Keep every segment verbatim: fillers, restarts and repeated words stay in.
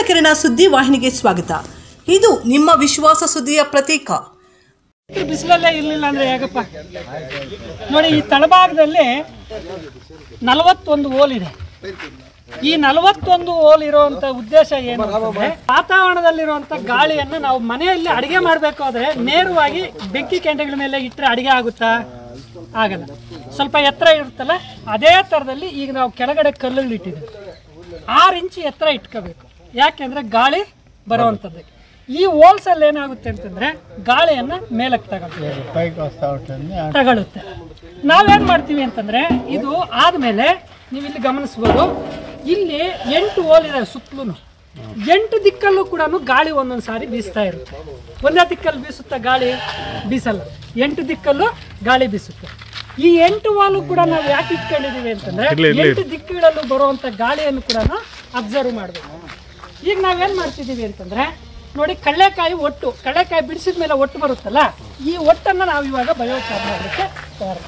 ಕುಂದಕಿರಣ ಸುದ್ದಿ ವಾಹಿನಿಗೆ ಸ್ವಾಗತ. ಇದು ನಿಮ್ಮ ವಿಶ್ವಾಸ ಸುದ್ದಿಯ ಪ್ರತೀಕ. ಬಿಸಿಲಲ್ಲೇ ಇರಲಿಲ್ಲ ಅಂದ್ರೆ ಹೇಗಪ್ಪ ನೋಡಿ, ಈ ತಳಭಾಗದಲ್ಲಿ ನಲವತ್ತೊಂದು ಹೋಲ್ ಇದೆ. ಈ ನಲವತ್ತೊಂದು ಹೋಲ್ ಇರುವಂತ ಉದ್ದೇಶ ಏನು ಅಂದ್ರೆ, ವಾತಾವರಣದಲ್ಲಿರುವಂತ ಗಾಳಿಯನ್ನ ನಾವು ಮನೆಯಲ್ಲಿ ಅಡಿಗೆ ಮಾಡಬೇಕು ಆದ್ರೆ ನೇರವಾಗಿ ಬೆಂಕಿ ಕೆಂಡಗಳ ಮೇಲೆ ಇಟ್ಟರೆ ಅಡಿಗೆ ಆಗುತ್ತಾ? ಆಗಲ್ಲ. ಸ್ವಲ್ಪ ಎತ್ತರ ಇರುತ್ತಲ್ಲ, ಅದೇ ತರದಲ್ಲಿ ಈಗ ನಾವು ಕೆಳಗಡೆ ಕಲ್ಲುಗಳು ಇಟ್ಟಿದ್ದೀವಿ. ಆರು ಇಂಚು ಎತ್ತರ ಇಟ್ಕೋಬೇಕು. ಯಾಕೆಂದ್ರೆ ಗಾಳಿ ಬರುವಂಥದ್ದು. ಈ ಹೋಲ್ಸ್ ಅಲ್ಲಿ ಏನಾಗುತ್ತೆ ಅಂತಂದ್ರೆ ಗಾಳಿಯನ್ನ ಮೇಲಕ್ಕೆ ತಗೊಳ್ಳುತ್ತೆ ತಗೊಳುತ್ತೆ ನಾವೇನ್ ಮಾಡ್ತೀವಿ ಅಂತಂದ್ರೆ, ಇದು ಆದ್ಮೇಲೆ ನೀವು ಇಲ್ಲಿ ಗಮನಿಸ್ಬೋದು, ಇಲ್ಲಿ ಎಂಟು ಹೋಲ್ ಇದೆ ಸುತ್ತಲೂ. ಎಂಟು ದಿಕ್ಕಲ್ಲೂ ಕೂಡ ಗಾಳಿ ಒಂದೊಂದು ಸಾರಿ ಬೀಸ್ತಾ ಇರುತ್ತೆ. ಒಂದೇ ದಿಕ್ಕಲ್ಲಿ ಬೀಸುತ್ತಾ ಗಾಳಿ? ಬೀಸಲ್ಲ. ಎಂಟು ದಿಕ್ಕಲ್ಲೂ ಗಾಳಿ ಬೀಸುತ್ತೆ. ಈ ಎಂಟು ವಾಲು ಕೂಡ ನಾವು ಯಾಕೆ ಇಟ್ಕೊಂಡಿದೀವಿ ಅಂತಂದ್ರೆ, ಎಂಟು ದಿಕ್ಕುಗಳಲ್ಲೂ ಬರುವಂತ ಗಾಳಿಯನ್ನು ಕೂಡ ಅಬ್ಸರ್ವ್ ಮಾಡಬೇಕು. ಈಗ ನಾವೇನ್ ಮಾಡ್ತಿದೀವಿ ಅಂತಂದ್ರೆ ನೋಡಿ, ಕಡಲೆಕಾಯಿ ಒಟ್ಟು ಕಡಲೆಕಾಯಿ ಬಿಡಿಸಿದ ಮೇಲೆ ಒಟ್ಟು ಬರುತ್ತಲ್ಲ, ಈ ಒಟ್ಟನ್ನು ನಾವು ಇವಾಗ ಬಯೋಚಾರ್ ಮಾಡಲಿಕ್ಕೆ ತಯಾರು.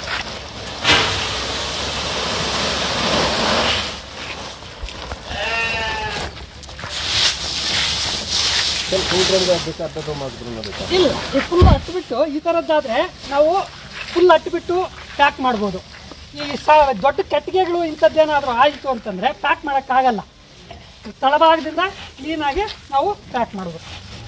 ಇಲ್ಲ, ಫುಲ್ ಹಟ್ಬಿಟ್ಟು ಈ ಥರದ್ದಾದ್ರೆ ನಾವು ಫುಲ್ ಹಟ್ಬಿಟ್ಟು ಪ್ಯಾಕ್ ಮಾಡ್ಬೋದು. ಈ ಸ ದೊಡ್ಡ ಕಟ್ಟಿಗೆಗಳು ಇಂಥದ್ದೇನಾದರೂ ಆಯಿತು ಅಂತಂದರೆ ಪ್ಯಾಕ್ ಮಾಡೋಕ್ಕಾಗಲ್ಲ. ತಳಭಾಗದಿಂದ ಕ್ಲೀನಾಗಿ ನಾವು ಪ್ಯಾಕ್ ಮಾಡ್ಬೋದು.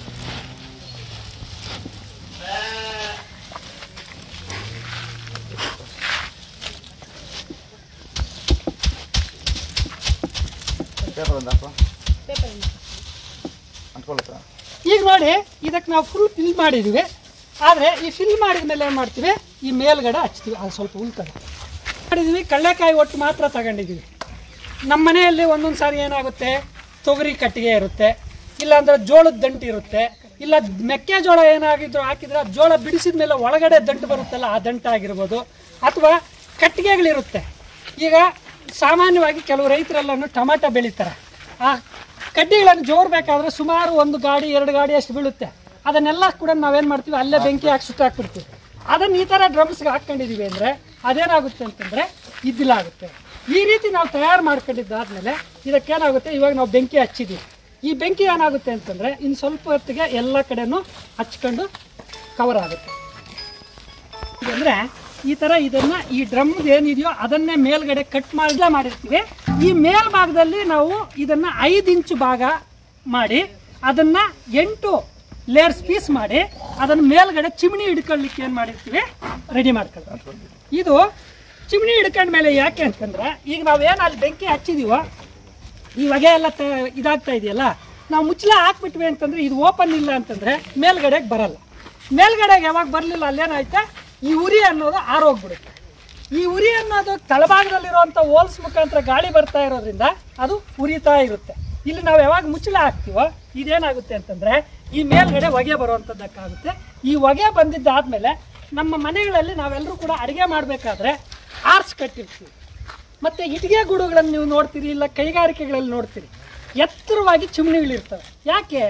ಈಗ ನೋಡಿ, ಇದಕ್ಕೆ ನಾವು ಫುಲ್ ಫಿಲ್ ಮಾಡಿದ್ದೀವಿ. ಆದರೆ ಈ ಫಿಲ್ ಮಾಡಿದ ಮೇಲೆ ಏನು ಮಾಡ್ತೀವಿ, ಈ ಮೇಲ್ಗಡೆ ಹಚ್ತೀವಿ. ಅದು ಸ್ವಲ್ಪ ಉಳ್ಕಡೆ ಮಾಡಿದ್ದೀವಿ. ಕಡಲೆಕಾಯಿ ಒಟ್ಟು ಮಾತ್ರ ತಗೊಂಡಿದ್ದೀವಿ. ನಮ್ಮ ಮನೆಯಲ್ಲಿ ಒಂದೊಂದು ಸಾರಿ ಏನಾಗುತ್ತೆ, ತೊಗರಿ ಕಟ್ಟಿಗೆ ಇರುತ್ತೆ, ಇಲ್ಲಾಂದ್ರೆ ಜೋಳದ ದಂಟು ಇರುತ್ತೆ, ಇಲ್ಲ ಮೆಕ್ಕೆಜೋಳ ಏನಾಗಿದ್ರು ಹಾಕಿದ್ರೆ ಜೋಳ ಬಿಡಿಸಿದ ಮೇಲೆ ಒಳಗಡೆ ದಂಟು ಬರುತ್ತಲ್ಲ, ಆ ದಂಟು ಆಗಿರ್ಬೋದು, ಅಥವಾ ಕಟ್ಟಿಗೆಗಳಿರುತ್ತೆ. ಈಗ ಸಾಮಾನ್ಯವಾಗಿ ಕೆಲವು ರೈತರೆಲ್ಲೂ ಟೊಮಾಟೊ ಬೆಳೀತಾರೆ. ಆ ಕಡ್ಡಿಗಳನ್ನು ಜೋರ್ಬೇಕಾದ್ರೆ ಸುಮಾರು ಒಂದು ಗಾಡಿ ಎರಡು ಗಾಡಿ ಅಷ್ಟು ಬೀಳುತ್ತೆ. ಅದನ್ನೆಲ್ಲ ಕೂಡ ನಾವೇನು ಮಾಡ್ತೀವಿ, ಅಲ್ಲೇ ಬೆಂಕಿ ಹಾಕಿ ಸುಟ್ಟಾಕ್ಬಿಡ್ತೀವಿ. ಅದನ್ನು ಈ ಥರ ಡ್ರಮ್ಸ್ಗೆ ಹಾಕ್ಕೊಂಡಿದ್ದೀವಿ ಅಂದರೆ ಅದೇನಾಗುತ್ತೆ ಅಂತಂದರೆ ಇದ್ದಿಲಾಗುತ್ತೆ. ಈ ರೀತಿ ನಾವು ತಯಾರು ಮಾಡ್ಕೊಂಡಿದ್ದಾದ್ಮೇಲೆ ಇದಕ್ಕೇನಾಗುತ್ತೆ, ಇವಾಗ ನಾವು ಬೆಂಕಿ ಹಚ್ಚಿದ್ದೀವಿ. ಈ ಬೆಂಕಿ ಏನಾಗುತ್ತೆ ಅಂತಂದರೆ ಇನ್ನು ಸ್ವಲ್ಪ ಹೊತ್ತಿಗೆ ಎಲ್ಲ ಕಡೆನೂ ಹಚ್ಕೊಂಡು ಕವರ್ ಆಗುತ್ತೆ. ಅಂದರೆ ಈ ಥರ ಇದನ್ನು ಈ ಡ್ರಮ್ದು ಏನಿದೆಯೋ ಅದನ್ನೇ ಮೇಲ್ಗಡೆ ಕಟ್ ಮಾಡಿ ಮಾಡಿರ್ತೀವಿ. ಈ ಮೇಲ್ಭಾಗದಲ್ಲಿ ನಾವು ಇದನ್ನು ಐದು ಇಂಚು ಭಾಗ ಮಾಡಿ ಅದನ್ನು ಎಂಟು ಲೇಯರ್ಸ್ ಪೀಸ್ ಮಾಡಿ ಅದನ್ನು ಮೇಲ್ಗಡೆ ಚಿಮಣಿ ಹಿಡ್ಕೊಳ್ಳಿಕ್ಕೆ ಏನು ಮಾಡಿರ್ತೀವಿ, ರೆಡಿ ಮಾಡ್ಕೊಳ್ತೀವಿ. ಇದು ಚಿಮಣಿ ಹಿಡ್ಕೊಂಡ್ಮೇಲೆ ಯಾಕೆ ಅಂತಂದ್ರೆ, ಈಗ ನಾವೇನು ಅಲ್ಲಿ ಬೆಂಕಿ ಹಚ್ಚಿದೀವೋ ಈ ಹೊಗೆ ಎಲ್ಲ ತ ಇದಾಗ್ತಾ ಇದೆಯಲ್ಲ, ನಾವು ಮುಚ್ಚಲ ಹಾಕ್ಬಿಟ್ವಿ ಅಂತಂದ್ರೆ ಇದು ಓಪನ್ ಇಲ್ಲ ಅಂತಂದರೆ ಮೇಲ್ಗಡೆಗೆ ಬರಲ್ಲ. ಮೇಲ್ಗಡೆಗೆ ಯಾವಾಗ ಬರಲಿಲ್ಲ ಅಲ್ಲೇನಾಯ್ತಾ, ಈ ಉರಿ ಅನ್ನೋದು ಆರೋಗ್ಬಿಡುತ್ತೆ. ಈ ಉರಿ ಅನ್ನೋದು ತಳಭಾಗದಲ್ಲಿರುವಂಥ ಹೋಲ್ಸ್ ಮುಖಾಂತರ ಗಾಳಿ ಬರ್ತಾ ಇರೋದ್ರಿಂದ ಅದು ಉರಿತಾ ಇರುತ್ತೆ. ಇಲ್ಲಿ ನಾವು ಯಾವಾಗ ಮುಚ್ಚಲ ಹಾಕ್ತೀವೋ ಇದೇನಾಗುತ್ತೆ ಅಂತಂದರೆ ಈ ಮೇಲ್ಗಡೆ ಹೊಗೆ ಬರುವಂಥದ್ದಕ್ಕಾಗುತ್ತೆ. ಈ ಹೊಗೆ ಬಂದಿದ್ದಾದಮೇಲೆ ನಮ್ಮ ಮನೆಗಳಲ್ಲಿ ನಾವೆಲ್ಲರೂ ಕೂಡ ಅಡುಗೆ ಮಾಡಬೇಕಾದ್ರೆ ಆರ್ಚ್ ಕಟ್ಟಿರ್ತೀವಿ. ಮತ್ತು ಇಟ್ಟಿಗೆ ಗೂಡುಗಳನ್ನು ನೀವು ನೋಡ್ತೀರಿ, ಇಲ್ಲ ಕೈಗಾರಿಕೆಗಳಲ್ಲಿ ನೋಡ್ತೀರಿ, ಎತ್ತರವಾಗಿ ಚಿಮಣಿಗಳಿರ್ತವೆ. ಯಾಕೆ?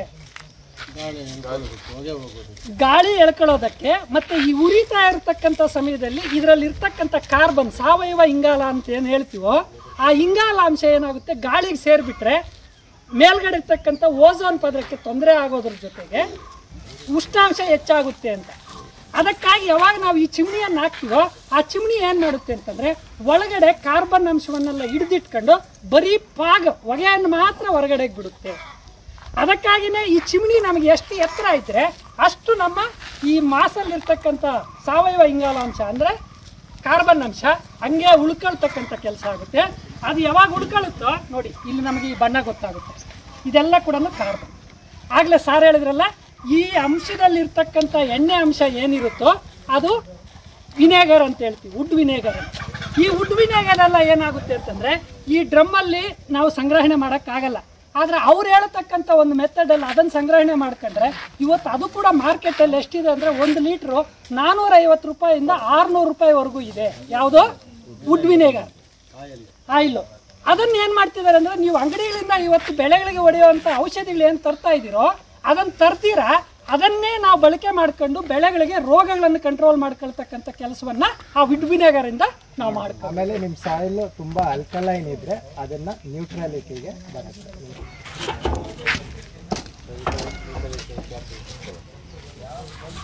ಗಾಳಿ ಎಳ್ಕೊಳ್ಳೋದಕ್ಕೆ. ಮತ್ತು ಈ ಉರಿತಾ ಇರತಕ್ಕಂಥ ಸಮಯದಲ್ಲಿ ಇದರಲ್ಲಿ ಇರ್ತಕ್ಕಂಥ ಕಾರ್ಬನ್, ಸಾವಯವ ಇಂಗಾಲ ಅಂತ ಏನು ಹೇಳ್ತೀವೋ, ಆ ಇಂಗಾಲಾಂಶ ಏನಾಗುತ್ತೆ ಗಾಳಿಗೆ ಸೇರಿಬಿಟ್ರೆ ಮೇಲ್ಗಡೆ ಇರ್ತಕ್ಕಂಥ ಓಝೋನ್ ಪದರಕ್ಕೆ ತೊಂದರೆ ಆಗೋದ್ರ ಜೊತೆಗೆ ಉಷ್ಣಾಂಶ ಹೆಚ್ಚಾಗುತ್ತೆ ಅಂತ. ಅದಕ್ಕಾಗಿ ಯಾವಾಗ ನಾವು ಈ ಚಿಮಣಿಯನ್ನು ಹಾಕ್ತೀವೋ ಆ ಚಿಮಣಿ ಏನು ಮಾಡುತ್ತೆ ಅಂತಂದರೆ ಒಳಗಡೆ ಕಾರ್ಬನ್ ಅಂಶವನ್ನೆಲ್ಲ ಹಿಡಿದಿಟ್ಕೊಂಡು ಬರೀ ಪಾಗ ಹೊಗೆಯನ್ನು ಮಾತ್ರ ಹೊರಗಡೆಗೆ ಬಿಡುತ್ತೆ. ಅದಕ್ಕಾಗಿಯೇ ಈ ಚಿಮಣಿ ನಮಗೆ ಎಷ್ಟು ಎತ್ತರ ಇದ್ದರೆ ಅಷ್ಟು ನಮ್ಮ ಈ ಮಾಸಲ್ಲಿರ್ತಕ್ಕಂಥ ಸಾವಯವ ಇಂಗಾಲಾಂಶ ಅಂದರೆ ಕಾರ್ಬನ್ ಅಂಶ ಹಂಗೆ ಉಳ್ಕೊಳ್ತಕ್ಕಂಥ ಕೆಲಸ ಆಗುತ್ತೆ. ಅದು ಯಾವಾಗ ಉಳ್ಕೊಳ್ಳುತ್ತೋ ನೋಡಿ, ಇಲ್ಲಿ ನಮಗೆ ಈ ಬಣ್ಣ ಗೊತ್ತಾಗುತ್ತೆ. ಇದೆಲ್ಲ ಕೂಡ ಕಾರ್ಬನ್. ಆಗಲೇ ಸಾರ್ ಹೇಳಿದ್ರಲ್ಲ, ಈ ಅಂಶದಲ್ಲಿರ್ತಕ್ಕಂಥ ಎಣ್ಣೆ ಅಂಶ ಏನಿರುತ್ತೋ ಅದು ವಿನೇಗರ್ ಅಂತ ಹೇಳ್ತೀವಿ, ವುಡ್ ವಿನೇಗರ್ ಅಂತ. ಈ ವುಡ್ ವಿನೇಗರ್ ಎಲ್ಲ ಏನಾಗುತ್ತೆ ಅಂತಂದರೆ ಈ ಡ್ರಮ್ಮಲ್ಲಿ ನಾವು ಸಂಗ್ರಹಣೆ ಮಾಡೋಕ್ಕಾಗಲ್ಲ. ಆದರೆ ಅವ್ರು ಹೇಳ್ತಕ್ಕಂಥ ಒಂದು ಮೆಥಡಲ್ಲಿ ಅದನ್ನು ಸಂಗ್ರಹಣೆ ಮಾಡ್ಕೊಂಡ್ರೆ ಇವತ್ತು ಅದು ಕೂಡ ಮಾರ್ಕೆಟಲ್ಲಿ ಎಷ್ಟಿದೆ ಅಂದರೆ ಒಂದು ಲೀಟ್ರು ನಾನ್ನೂರೈವತ್ತು ರೂಪಾಯಿಂದ ಆರುನೂರು ರೂಪಾಯಿವರೆಗೂ ಇದೆ. ಯಾವುದೋ ವುಡ್ ವಿನೇಗರ್ ಆಯಿಲು. ಅದನ್ನು ಏನು ಮಾಡ್ತಿದ್ದಾರೆ ಅಂದರೆ, ನೀವು ಅಂಗಡಿಗಳಿಂದ ಇವತ್ತು ಬೆಳೆಗಳಿಗೆ ಹೊಡೆಯುವಂಥ ಔಷಧಿಗಳು ಏನು ತರ್ತಾ ಇದ್ದೀರೋ ಅದನ್ನು ತರ್ತೀರಾ, ಅದನ್ನೇ ನಾವು ಬಳಕೆ ಮಾಡ್ಕೊಂಡು ಬೆಳೆಗಳಿಗೆ ರೋಗಗಳನ್ನು ಕಂಟ್ರೋಲ್ ಮಾಡ್ಕೊಳ್ತಕ್ಕಂಥ ಕೆಲಸವನ್ನ ಆ ವುಡ್ ವಿನೆಗರ್ ಇಂದ ನಾವು ಮಾಡ್ತೀವಿ. ಆಮೇಲೆ ನಿಮ್ಮ ಸಾಯಿಲ್ ತುಂಬಾ ಆಲ್ಕಲೈನ್ ಇದ್ರೆ ಅದನ್ನ ನ್ಯೂಟ್ರಾಲಿಟಿಗೆ ಬರುತ್ತೆ.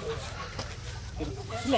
ಇಲ್ಲ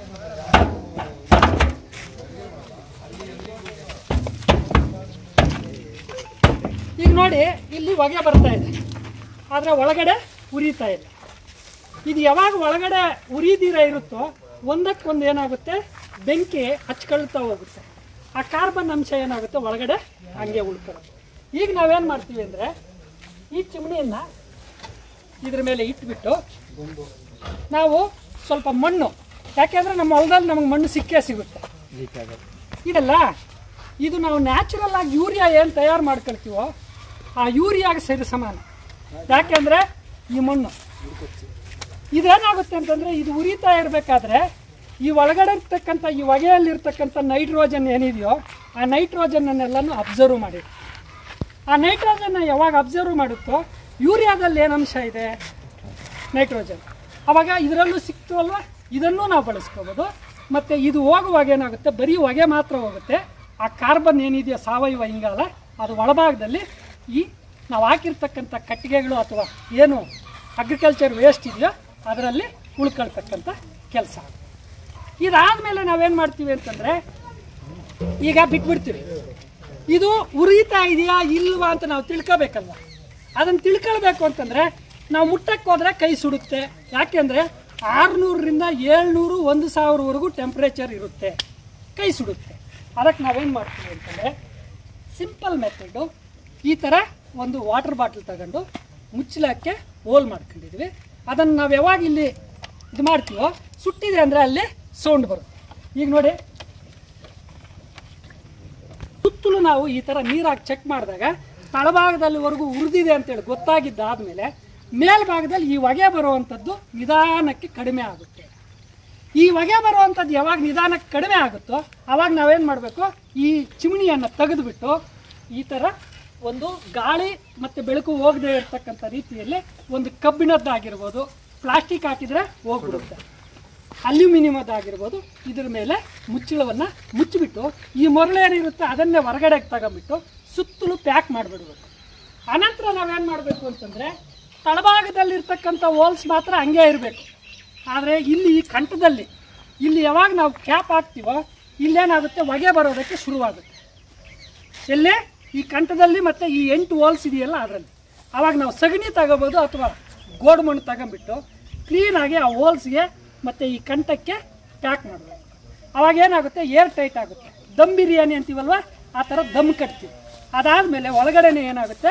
ಈಗ ನೋಡಿ ಇಲ್ಲಿ ಹೊಗೆ ಬರ್ತಾ ಇದೆ, ಆದರೆ ಒಳಗಡೆ ಉರಿತಾ ಇಲ್ಲ. ಇದು ಯಾವಾಗ ಒಳಗಡೆ ಉರಿದಿರ ಇರುತ್ತೋ ಒಂದಕ್ಕೊಂದು ಏನಾಗುತ್ತೆ, ಬೆಂಕಿ ಹಚ್ಕೊಳ್ತಾ ಹೋಗುತ್ತೆ. ಆ ಕಾರ್ಬನ್ ಅಂಶ ಏನಾಗುತ್ತೆ ಒಳಗಡೆ ಹಂಗೆ ಉಳ್ಕೊಳ್ಳುತ್ತೆ. ಈಗ ನಾವೇನು ಮಾಡ್ತೀವಿ ಅಂದರೆ ಈ ಚಿಮಣಿಯನ್ನು ಇದ್ರ ಮೇಲೆ ಇಟ್ಬಿಟ್ಟು ನಾವು ಸ್ವಲ್ಪ ಮಣ್ಣು, ಯಾಕೆಂದರೆ ನಮ್ಮ ಹೊಲದಲ್ಲಿ ನಮಗೆ ಮಣ್ಣು ಸಿಕ್ಕೇ ಸಿಗುತ್ತೆ. ಇದಲ್ಲ, ಇದು ನಾವು ನ್ಯಾಚುರಲ್ ಆಗಿ ಯೂರಿಯಾ ಏನು ತಯಾರು ಮಾಡ್ಕೊಳ್ತೀವೋ ಆ ಯೂರಿಯಾಗೆ ಸರಿ ಸಮಾನ. ಯಾಕೆಂದರೆ ಈ ಮಣ್ಣು ಇದೇನಾಗುತ್ತೆ ಅಂತಂದರೆ ಇದು ಉರಿತಾ ಇರಬೇಕಾದ್ರೆ ಈ ಒಳಗಡೆ ಇರ್ತಕ್ಕಂಥ ಈ ಹೊಗೆಯಲ್ಲಿರ್ತಕ್ಕಂಥ ನೈಟ್ರೋಜನ್ ಏನಿದೆಯೋ ಆ ನೈಟ್ರೋಜನ್ನನ್ನೆಲ್ಲನೂ ಅಬ್ಸರ್ವ್ ಮಾಡಿ. ಆ ನೈಟ್ರೋಜನ್ನ ಯಾವಾಗ ಅಬ್ಸರ್ವ್ ಮಾಡುತ್ತೋ ಯೂರಿಯಾದಲ್ಲಿ ಏನು ಅಂಶ ಇದೆ, ನೈಟ್ರೋಜನ್. ಆವಾಗ ಇದರಲ್ಲೂ ಸಿಕ್ತು ಅಲ್ವಾ, ಇದನ್ನೂ ನಾವು ಬಳಸ್ಕೋಬೋದು. ಮತ್ತು ಇದು ಹೋಗುವಾಗ ಏನಾಗುತ್ತೆ, ಬರೀ ಹೊಗೆ ಮಾತ್ರ ಹೋಗುತ್ತೆ. ಆ ಕಾರ್ಬನ್ ಏನಿದೆಯೋ ಸಾವಯವ ಇಂಗಾಲ ಅದು ಒಳಭಾಗದಲ್ಲಿ ಈ ನಾವು ಹಾಕಿರ್ತಕ್ಕಂಥ ಕಟ್ಟಿಗೆಗಳು ಅಥವಾ ಏನು ಅಗ್ರಿಕಲ್ಚರ್ ವೇಸ್ಟ್ ಇದೆಯೋ ಅದರಲ್ಲಿ ಉಳ್ಕೊಳ್ತಕ್ಕಂಥ ಕೆಲಸ. ಇದಾದಮೇಲೆ ನಾವೇನು ಮಾಡ್ತೀವಿ ಅಂತಂದರೆ ಈಗ ಬಿಟ್ಬಿಡ್ತೀವಿ. ಇದು ಉರಿತಾ ಇದೆಯಾ ಇಲ್ವಾ ಅಂತ ನಾವು ತಿಳ್ಕೋಬೇಕಲ್ವ. ಅದನ್ನು ತಿಳ್ಕೊಳ್ಬೇಕು ಅಂತಂದರೆ ನಾವು ಮುಟ್ಟಕ್ಕೆ ಹೋದರೆ ಕೈ ಸುಡುತ್ತೆ. ಯಾಕೆಂದರೆ ಆರುನೂರರಿಂದ ಏಳ್ನೂರು ಒಂದು ಸಾವಿರವರೆಗೂ ಟೆಂಪ್ರೇಚರ್ ಇರುತ್ತೆ, ಕೈ ಸುಡುತ್ತೆ. ಅದಕ್ಕೆ ನಾವೇನು ಮಾಡ್ತೀವಿ ಅಂತಂದರೆ ಸಿಂಪಲ್ ಮೆಥಡು, ಈ ಥರ ಒಂದು ವಾಟರ್ ಬಾಟಲ್ ತಗೊಂಡು ಮುಚ್ಚಲಕ್ಕೆ ಹೋಲ್ ಮಾಡ್ಕೊಂಡಿದ್ವಿ. ಅದನ್ನು ನಾವು ಯಾವಾಗ ಇಲ್ಲಿ ಇದು ಮಾಡ್ತೀವೋ ಸುಟ್ಟಿದೆ ಅಂದರೆ ಅಲ್ಲಿ ಸೌಂಡ್ ಬರುತ್ತೆ. ಈಗ ನೋಡಿ, ಸುತ್ತಲೂ ನಾವು ಈ ಥರ ನೀರಾಗಿ ಚೆಕ್ ಮಾಡಿದಾಗ ತಳಭಾಗದಲ್ಲಿವರೆಗೂ ಉರಿದಿದೆ ಅಂತೇಳಿ ಗೊತ್ತಾಗಿದ್ದಾದಮೇಲೆ ಮೇಲ್ಭಾಗದಲ್ಲಿ ಈ ಹೊಗೆ ಬರುವಂಥದ್ದು ನಿಧಾನಕ್ಕೆ ಕಡಿಮೆ ಆಗುತ್ತೆ. ಈ ಹೊಗೆ ಬರುವಂಥದ್ದು ಯಾವಾಗ ನಿಧಾನಕ್ಕೆ ಕಡಿಮೆ ಆಗುತ್ತೋ ಆವಾಗ ನಾವೇನು ಮಾಡಬೇಕು, ಈ ಚಿಮಣಿಯನ್ನು ತೆಗೆದುಬಿಟ್ಟು ಈ ಥರ ಒಂದು ಗಾಳಿ ಮತ್ತು ಬೆಳಕು ಹೋಗದೆ ಇರತಕ್ಕಂಥ ರೀತಿಯಲ್ಲಿ ಒಂದು ಕಬ್ಬಿಣದ್ದಾಗಿರ್ಬೋದು, ಪ್ಲಾಸ್ಟಿಕ್ ಹಾಕಿದರೆ ಹೋಗ್ಬಿಡುತ್ತೆ, ಅಲ್ಯೂಮಿನಿಯಮದ್ದಾಗಿರ್ಬೋದು, ಇದ್ರ ಮೇಲೆ ಮುಚ್ಚಳವನ್ನು ಮುಚ್ಚಿಬಿಟ್ಟು ಈ ಮೊರಳೇನಿರುತ್ತೆ ಅದನ್ನೇ ಹೊರಗಡೆಗೆ ತಗೊಂಬಿಟ್ಟು ಸುತ್ತಲೂ ಪ್ಯಾಕ್ ಮಾಡಿಬಿಡ್ಬೇಕು. ಆನಂತರ ನಾವೇನು ಮಾಡಬೇಕು ಅಂತಂದರೆ ತಳಭಾಗದಲ್ಲಿರ್ತಕ್ಕಂಥ ಹೋಲ್ಸ್ ಮಾತ್ರ ಹಂಗೆ ಇರಬೇಕು. ಆದರೆ ಇಲ್ಲಿ ಈ ಕಂಠದಲ್ಲಿ ಇಲ್ಲಿ ಯಾವಾಗ ನಾವು ಕ್ಯಾಪ್ ಹಾಕ್ತೀವೋ ಇಲ್ಲೇನಾಗುತ್ತೆ, ಹೊಗೆ ಬರೋದಕ್ಕೆ ಶುರುವಾಗುತ್ತೆ. ಎಲ್ಲೇ ಈ ಕಂಠದಲ್ಲಿ ಮತ್ತು ಈ ಎಂಟು ಹೋಲ್ಸ್ ಇದೆಯಲ್ಲ ಅದರಲ್ಲಿ. ಆವಾಗ ನಾವು ಸಗಣಿ ತಗೋಬೋದು ಅಥವಾ ಗೋಡು ಮಣ್ಣು ತಗೊಂಬಿಟ್ಟು ಕ್ಲೀನಾಗಿ ಆ ಹೋಲ್ಸ್ಗೆ ಮತ್ತು ಈ ಕಂಠಕ್ಕೆ ಪ್ಯಾಕ್ ಮಾಡಬೇಕು. ಆವಾಗ ಏನಾಗುತ್ತೆ, ಏರ್ ಟೈಟ್ ಆಗುತ್ತೆ. ದಮ್ ಬಿರಿಯಾನಿ ಅಂತೀವಲ್ವ ಆ ಥರ ದಮ್ ಕಟ್ತೀವಿ. ಅದಾದಮೇಲೆ ಒಳಗಡೆನೇ ಏನಾಗುತ್ತೆ,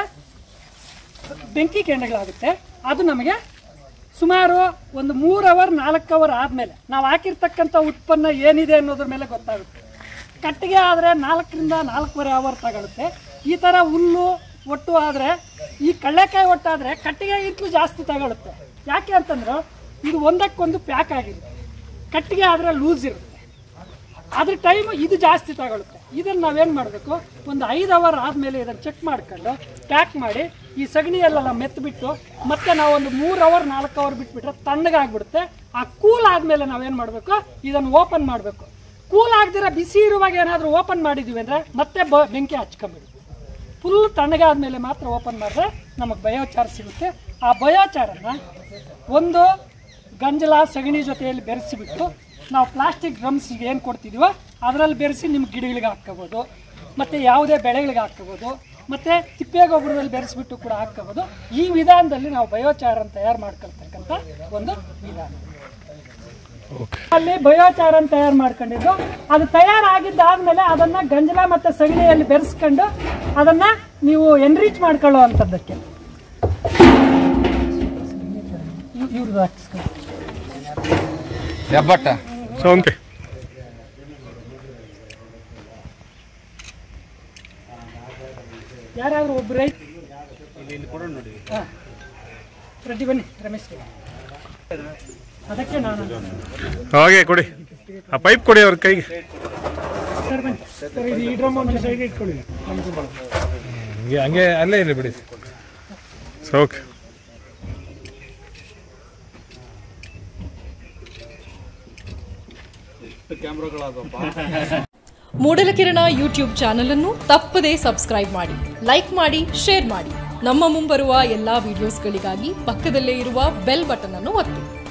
ಬೆಂಕಿ ಕೆಂಡಗಳಾಗುತ್ತೆ. ಅದು ನಮಗೆ ಸುಮಾರು ಒಂದು ಮೂರು ಅವರ್ ನಾಲ್ಕು ಅವರ್ ಆದಮೇಲೆ ನಾವು ಹಾಕಿರ್ತಕ್ಕಂಥ ಉತ್ಪನ್ನ ಏನಿದೆ ಅನ್ನೋದ್ರ ಮೇಲೆ ಗೊತ್ತಾಗುತ್ತೆ. ಕಟ್ಟಿಗೆ ಆದರೆ ನಾಲ್ಕರಿಂದ ನಾಲ್ಕೂವರೆ ಅವರ್ ತಗೊಳುತ್ತೆ. ಈ ಥರ ಹುಲ್ಲು ಒಟ್ಟು ಆದರೆ, ಈ ಕಡಲೆಕಾಯಿ ಒಟ್ಟಾದರೆ ಕಟ್ಟಿಗೆಗಿಂತಲೂ ಜಾಸ್ತಿ ತಗೊಳುತ್ತೆ. ಯಾಕೆ ಅಂತಂದ್ರೆ ಇದು ಒಂದಕ್ಕೊಂದು ಪ್ಯಾಕ್ ಆಗಿರುತ್ತೆ. ಕಟ್ಟಿಗೆ ಆದರೆ ಲೂಸ್ ಇರುತ್ತೆ, ಅದ್ರ ಟೈಮು ಇದು ಜಾಸ್ತಿ ತಗೊಳುತ್ತೆ. ಇದನ್ನು ನಾವೇನು ಮಾಡಬೇಕು, ಒಂದು ಐದು ಅವರ್ ಆದಮೇಲೆ ಇದನ್ನು ಚೆಕ್ ಮಾಡ್ಕೊಂಡು ಪ್ಯಾಕ್ ಮಾಡಿ ಈ ಸಗಣಿಯಲ್ಲೆಲ್ಲ ಮೆತ್ತಬಿಟ್ಟು ಮತ್ತೆ ನಾವು ಒಂದು ಮೂರು ಅವರ್ ನಾಲ್ಕು ಅವರ್ ಬಿಟ್ಬಿಟ್ರೆ ತಣ್ಣಗಾಗ್ಬಿಡುತ್ತೆ. ಆ ಕೂಲ್ ಆದಮೇಲೆ ನಾವೇನು ಮಾಡಬೇಕು, ಇದನ್ನು ಓಪನ್ ಮಾಡಬೇಕು. ಕೂಲ್ ಆಗದಿರ ಬಿಸಿ ಇರುವಾಗ ಏನಾದರೂ ಓಪನ್ ಮಾಡಿದ್ದೀವಿ ಅಂದರೆ ಮತ್ತೆ ಬ ಬೆಂಕಿ ಹಚ್ಕೊಂಬಿಡ್ತೀವಿ. ಫುಲ್ ತಣ್ಣಗಾದ್ಮೇಲೆ ಮಾತ್ರ ಓಪನ್ ಮಾಡಿದ್ರೆ ನಮಗೆ ಬಯೋಚಾರ ಸಿಗುತ್ತೆ. ಆ ಬಯೋಚಾರನ್ನು ಒಂದು ಗಂಜಲ ಸಗಣಿ ಜೊತೆಯಲ್ಲಿ ಬೆರೆಸಿಬಿಟ್ಟು ನಾವು ಪ್ಲಾಸ್ಟಿಕ್ ಡ್ರಮ್ಸ್ಗೆ ಏನು ಕೊಡ್ತಿದ್ದೀವೋ ಅದರಲ್ಲಿ ಬೆರೆಸಿ ನಿಮ್ಮ ಗಿಡಗಳಿಗೆ ಹಾಕ್ಕೋಬೋದು, ಮತ್ತು ಯಾವುದೇ ಬೆಳೆಗಳಿಗೆ ಹಾಕ್ಕೋಬೋದು, ಮತ್ತು ತಿಪ್ಪೆ ಗೊಬ್ಬರದಲ್ಲಿ ಬೆರೆಸಿಬಿಟ್ಟು ಕೂಡ ಹಾಕ್ಕೋಬೋದು. ಈ ವಿಧಾನದಲ್ಲಿ ನಾವು ಬಯೋಚಾರನ್ನು ತಯಾರು ಮಾಡ್ಕೊಳ್ತಕ್ಕಂಥ ಒಂದು ವಿಧಾನ. ಅಲ್ಲಿ ಬಯೋಚಾರನ್ನು ತಯಾರು ಮಾಡ್ಕೊಂಡಿದ್ದು, ಅದು ತಯಾರಾಗಿದ್ದಾದ್ಮೇಲೆ ಅದನ್ನು ಗಂಜಲ ಮತ್ತು ಸಗಣಿಯಲ್ಲಿ ಬೆರೆಸ್ಕೊಂಡು ಅದನ್ನು ನೀವು ಎನ್ರಿಚ್ ಮಾಡ್ಕೊಳ್ಳೋ ಅಂಥದ್ದಕ್ಕೆ ಇವ್ರದ್ದು ಹಾಕಿಸ್ಕೊಂಡು ಹೆಬ್ಬಟ್ಟ ಸೌಂಕೆ ಯಾರಾದ್ರೂ ಒಬ್ಬರು ರೈತ ಹಾಂ ರೆಡ್ಡಿ ಬನ್ನಿ ರಮೇಶ್, ಅದಕ್ಕೆ ನಾನು ಹಾಗೆ ಕೊಡಿ, ಆ ಪೈಪ್ ಕೊಡಿ ಅವ್ರ ಕೈಗೆ. ಸರ್ ಬನ್ನಿ ಸರ್, ಇದು ಈ ಡ್ರಮ್ ಒಂದು ಸೈಡ್ಗೆ ಇಟ್ಕೊಳ್ಳಿ. ಹಂಗೆ ಹಂಗೆ ಅಲ್ಲೇ ಇರಲಿ ಬಿಡಿ. ಓಕೆ. ಮೂಡಲಕಿರಣ ಯೂಟ್ಯೂಬ್ ಚಾನಲ್ ಅನ್ನು ತಪ್ಪದೇ ಸಬ್ಸ್ಕ್ರೈಬ್ ಮಾಡಿ, ಲೈಕ್ ಮಾಡಿ, ಶೇರ್ ಮಾಡಿ. ನಮ್ಮ ಮುಂಬರುವ ಎಲ್ಲಾ ವಿಡಿಯೋಸ್ಗಳಿಗಾಗಿ ಪಕ್ಕದಲ್ಲೇ ಇರುವ ಬೆಲ್ ಬಟನ್ ಅನ್ನು ಒತ್ತಿ.